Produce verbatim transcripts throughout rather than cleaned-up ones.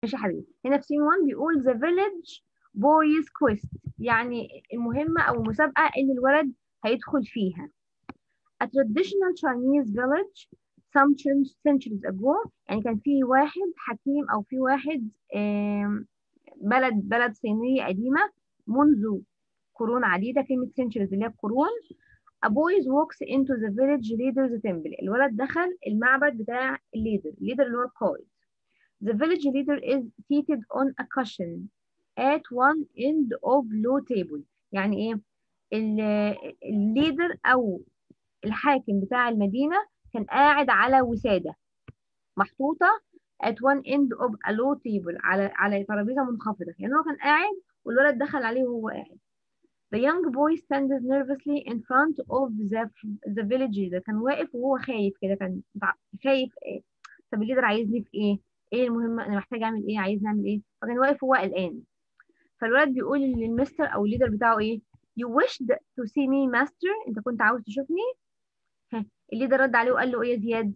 ماشي يا حبيبي. هنا في سين واحد بيقول the village boys quest، يعني المهمة أو المسابقة اللي الولد هيدخل فيها. A traditional Chinese village some centuries ago، يعني كان في واحد حكيم أو في واحد آم، بلد بلد صينية قديمة منذ قرون عديدة. كلمة centuries اللي هي القرون. A boy walks into the village leader's temple، الولد دخل المعبد بتاع الليدر، الليدر اللي هو القائد. The village leader is seated on a cushion at one end of low table. يعني ايه؟ ال- الليدر او الحاكم بتاع المدينة كان قاعد على وسادة محطوطة at one end of a low table، على على ترابيزة منخفضة. يعني هو كان قاعد والولد دخل عليه وهو قاعد. The young boy stands nervously in front of the the village leader. كان واقف وهو خايف كده، كان خايف ايه؟ طب الليدر عايزني في ايه؟ ايه المهم؟ انا محتاج اعمل ايه؟ عايز نعمل ايه؟ فكان واقف وهو قلقان. فالولد بيقول للمستر او الليدر بتاعه ايه؟ You wished to see me master، انت كنت عاوز تشوفني؟ ها، الليدر رد عليه وقال له ايه يا زياد؟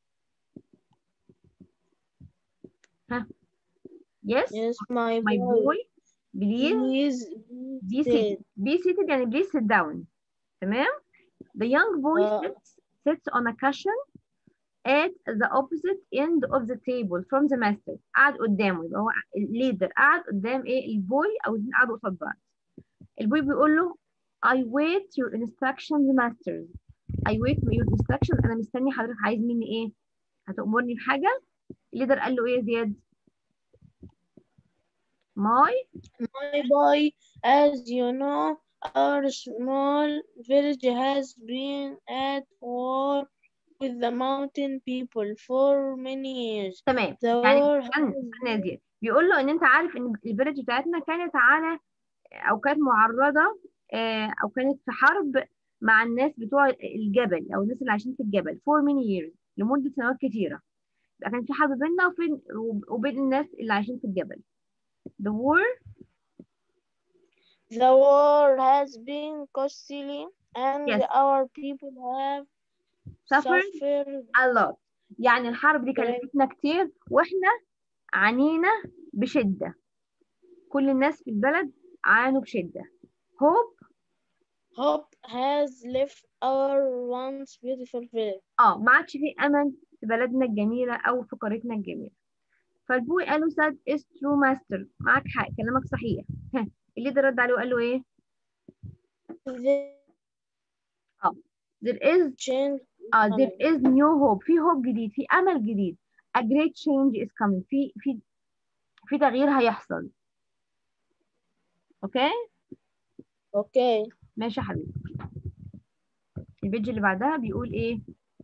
ها، yes Yes, my my boy. boy please Please be seated. stay. be seated يعني please sit down. تمام. The young boy Uh, sits sits on a cushion at the opposite end of the table from the master. قعد قدامه، يبقى هو الليدر قعد قدام ايه؟ البوي او الاثنين قعدوا قصاد بعض. البوي بيقول له I wait your instructions masters. I wait your instructions، انا مستني حضرتك عايز مني ايه؟ هتأمرني بحاجة؟ الليدر قال له ايه يا زياد؟ my my boy, as you know, our small village has been at war with the mountain people for many years. تمام. The يعني war استنى has استنى يا زياد، بيقول له ان انت عارف ان الفيلج بتاعتنا كانت على او كانت معرضة آه، او كانت في حرب مع الناس بتوع الجبل او الناس اللي عايشين في الجبل for many years، لمدة سنوات كتيرة. يبقى كان في حرب بيننا وفين وبين الناس اللي عايشين في الجبل. the war the war has been costly, and yes our people have suffered suffered a lot. يعني الحرب دي great. كلفتنا كتير واحنا عانينا بشدة. كل الناس في البلد عانوا بشدة. hope Hope has left our once beautiful village. اه ما عادش في امل في بلدنا الجميلة او في قريتنا الجميلة. فالبوي قال له sad is true master، معاك حق كلامك صحيح. ها، الليدر رد عليه وقال له ايه؟ The اه there is change is اه there coming. is new hope، في hope جديد، في امل جديد. a great change is coming، في في في تغيير هيحصل. اوكي Okay. ماشي يا حبيبي. البيج اللي بعدها بيقول ايه؟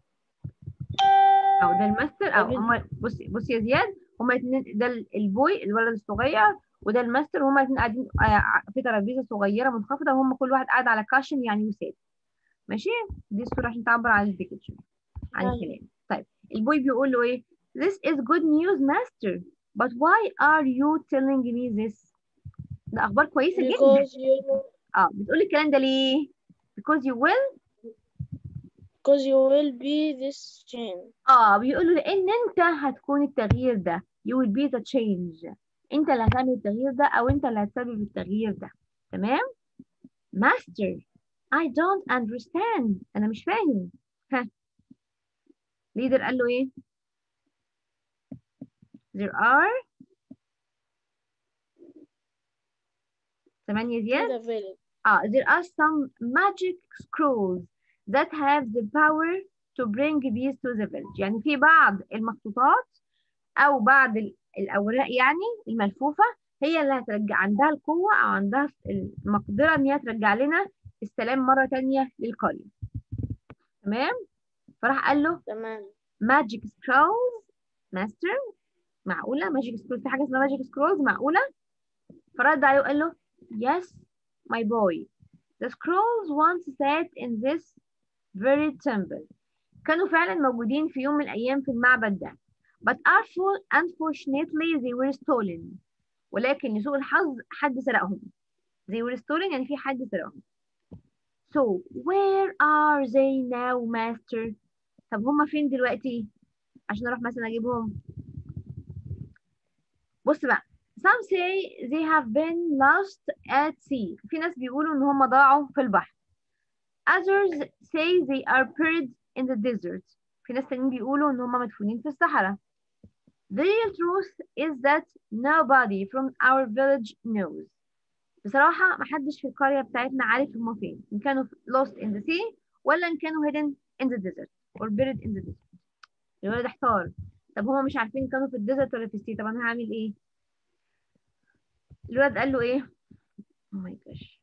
او ده الماستر The او vid- هما بصي بصي يا زياد، هما اتنين، ده ال- البوي الولد الصغير وده الماستر، هما اتنين قاعدين آه، في ترابيزه صغيره منخفضه، وهم كل واحد قاعد على كاشن يعني وساد. ماشي. دي الصوره عشان تعبر عن البيكتشر، عن الكلام. طيب البوي بيقول له ايه؟ This is good news master but why are you telling me this؟ ده اخبار كويسه جدا. because you اه بتقولي الكلام ده ليه؟ because you will because you will be this change. اه بيقول له لان انت هتكون التغيير ده. you will be the change، انت اللي هتعمل التغيير ده او انت اللي هتسبب التغيير ده. تمام. master I don't understand، انا مش فاهم. ها، leader قال له ايه؟ there are ثمانية In زياد. the village. اه there are some magic scrolls that have the power to bring peace to the village. يعني في بعض المخطوطات او بعض ال- الاوراق يعني الملفوفه هي اللي هترجع عندها القوه او عندها المقدره ان هي ترجع لنا السلام مره تانية للقريه. تمام. فراح قال له تمام. ماجيك سكرولز ماستر، معقوله ماجيك سكرولز؟ في حاجه اسمها ماجيك سكرولز؟ معقوله؟ فرد عليه وقال له yes my boy the scrolls once sat in this very temple. كانوا فعلا موجودين في يوم من الأيام في المعبد ده. but unfortunately they were stolen. ولكن لسوء الحظ حد سرقهم. they were stolen يعني في حد سرقهم. so where are they now master؟ طب هما فين دلوقتي عشان اروح مثلا اجيبهم؟ بص بقى. Some say they have been lost at sea. في ناس بيقولوا إن هم ضاعوا في البحر. Others say they are buried in the desert. في ناس تانيين بيقولوا إن هم مدفونين في الصحراء. The real truth is that nobody from our village knows. بصراحة محدش في القرية بتاعتنا عارف هما فين. إن كانوا lost in the sea ولا إن كانوا hidden in the desert or buried in the desert. الولد احتار. طب هما مش عارفين كانوا في الديزرت ولا في السي. طب أنا هعمل إيه؟ الولد قال له إيه؟ Oh my gosh.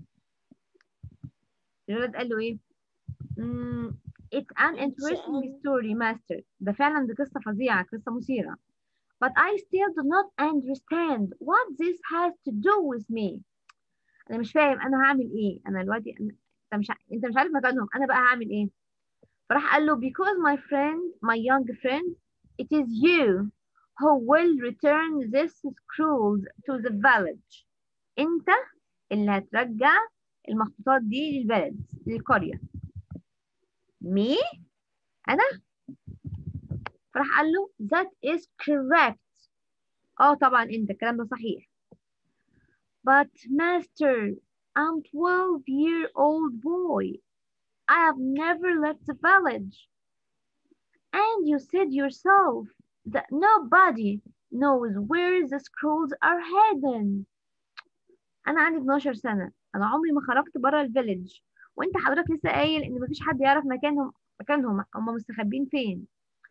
الولد قال له إيه؟ Mm, it's an interesting story, master. ده فعلا دي قصة فظيعة، قصة مثيرة. But I still do not understand what this has to do with me. أنا مش فاهم أنا هعمل إيه. أنا دلوقتي أنا... أنت مش ع... أنت مش عارف مكانهم، أنا بقى هعمل إيه؟ فراح قال له because my friend, my young friend, it is you who will return this scrolls to the village. أنت اللي هترجع المخطوطات دي للبلد، للقرية. مي؟ أنا؟ فراح قال له that is correct. اه طبعا انت الكلام ده صحيح. But master, I'm twelve year old boy. I have never left the village. And you said yourself that nobody knows where the scrolls are hidden. أنا عندي اتناشر سنة. أنا عمري ما خرجت بره الفيلج. وأنت حضرتك لسه قايل إن مفيش حد يعرف مكانهم مكانهم هم مستخبين فين.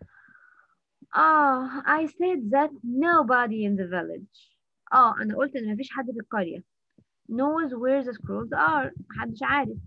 آه I said that nobody in the village. آه أنا قلت إن مفيش حد في القرية knows where the scrolls are. محدش عارف.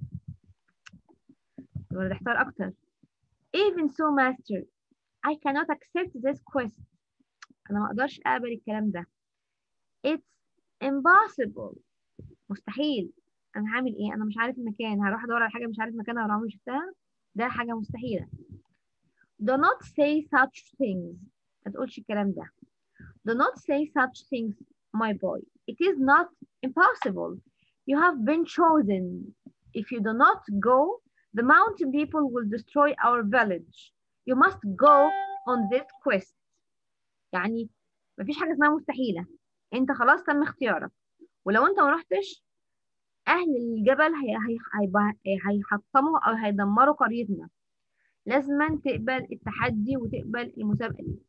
الولد احتار أكتر. Even so, master, I cannot accept this quest. أنا ما أقدرش أقبل الكلام ده. It's impossible. مستحيل. أنا هعمل إيه؟ أنا مش عارف المكان. هروح أدور على حاجة مش عارف مكانها ولا عمري شفتها. ده حاجة مستحيلة. Do not say such things. ما تقولش الكلام ده. Do not say such things, my boy. It is not impossible. You have been chosen. If you do not go, the mountain people will destroy our village. You must go on this quest. يعني مفيش حاجة اسمها مستحيلة. انت خلاص تم اختيارك. ولو انت ما رحتش اهل الجبل هي هي هيحطموا او هيدمروا قريتنا. لازم تقبل التحدي وتقبل المسابقة دي.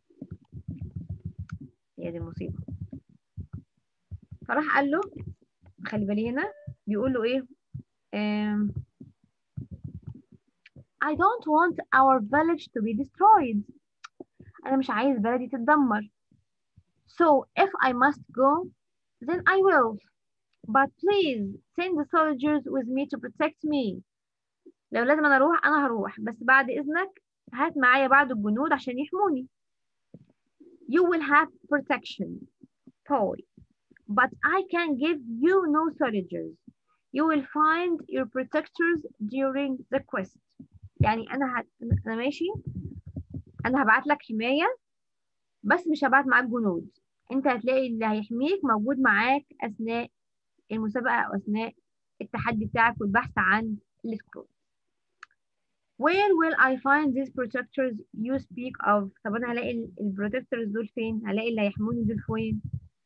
هي دي المصيبة. فراح قال له خلي بالي هنا بيقول له ايه um, I don't want our village to be destroyed. أنا مش عايز بلدي تتدمر. So if I must go, then I will. But please send the soldiers with me to protect me. لو لازم أنا أروح أنا هروح، بس بعد إذنك هات معايا بعض الجنود عشان يحموني. You will have protection, boy. But I can give you no soldiers. You will find your protectors during the quest. يعني أنا هت... أنا ماشي، أنا هبعت لك حماية بس مش هبعت معاك جنود. أنت هتلاقي اللي هيحميك موجود معاك أثناء المسابقة أو أثناء التحدي بتاعك والبحث عن السكرول. Where will I find these protectors you speak of؟ طب أنا هلاقي البروتكتورز دول فين؟ هلاقي اللي هيحموني دول فين؟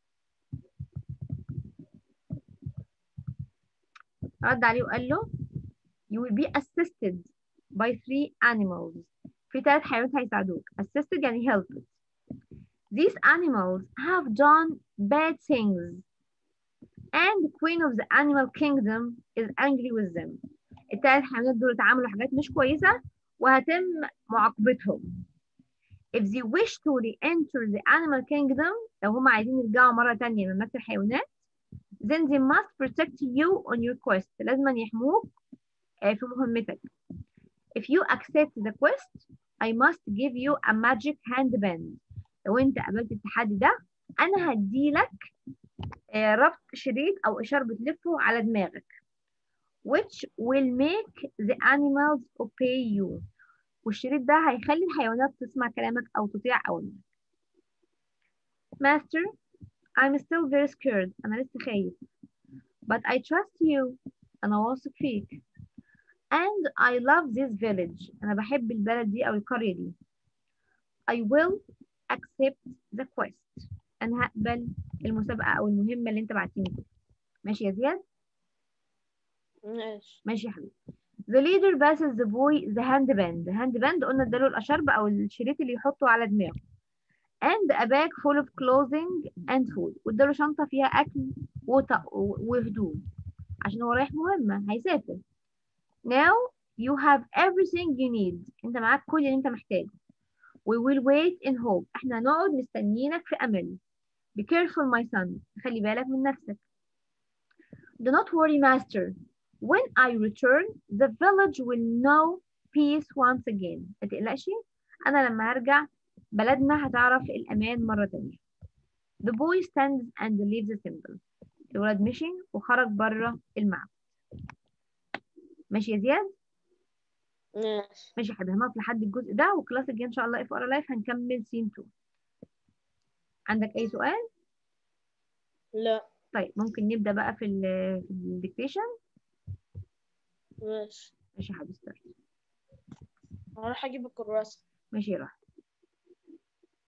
رد عليه وقال له you will be assisted by three animals. في ثلاث حيوانات هيساعدوك. assisted يعني helped. These animals have done bad things and the queen of the animal kingdom is angry with them. الثلاث حيوانات دول اتعاملوا حاجات مش كويسة وهتم معاقبتهم. If they wish to re-enter the animal kingdom، لو هم عايزين يرجعوا مرة تانية من مملكة الحيوانات، then they must protect you on your quest. لازم يحموك في مهمتك. If you accept the quest, I must give you a magic handband. لو انت قبلت التحدي ده انا هديلك ربط شريط او اشار بتلفه على دماغك which will make the animals obey you. والشريط ده هيخلي الحيوانات تسمع كلامك او تطيع اوامرك. Master, I'm still very scared. انا لسه خايف. But I trust you. انا واثق فيك. And I love this village. انا بحب البلد دي او القرية دي. I will accept the quest. انا هقبل المسابقه او المهمه اللي انت بعتيني فيها. ماشي يا زياد؟ ماشي. ماشي يا حبيبي. The leader passes the boy the handband. the handband قلنا اداله الاشرب او الشريط اللي يحطه على دماغه. and a bag full of clothing and food. واداله شنطه فيها اكل وط- وهدوم عشان هو رايح مهمه، هيسافر. Now you have everything you need. انت معاك كل اللي انت محتاجه. We will wait in hope. احنا هنقعد مستنيينك في امل. Be careful my son. خلي بالك من نفسك. Do not worry master. When I return, the village will know peace once again. ما تقلقش، انا لما هرجع بلدنا هتعرف الامان مرة تانية. The boy stands and leaves the temple. الولد مشي وخرج بره المعبد. ماشي يا زياد؟ ماشي. ماشي يا حبيبي، هنقف لحد الجزء ده، والكلاس الجاي ان شاء الله اف ار لايف هنكمل سين اتنين. عندك اي سؤال؟ لا. طيب ممكن نبدأ بقى في ال في الديكتيشن. ماشي. ماشي يا حبيبي ستارت. هروح اجيب الكراسة. ماشي يا روح.